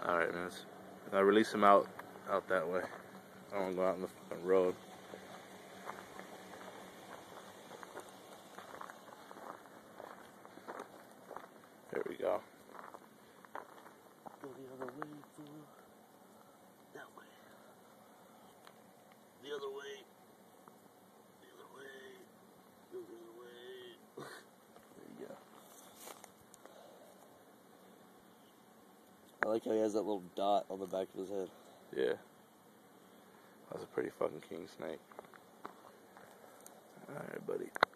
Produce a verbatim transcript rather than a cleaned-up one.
Alright, man. I release him out out that way. I don't want to go out on the fucking road. There we go. Go the other way, fool. That way. The other way. The other way. Go the other way. There you go. I like how he has that little dot on the back of his head. Yeah. That's a pretty fucking king snake. Alright, buddy.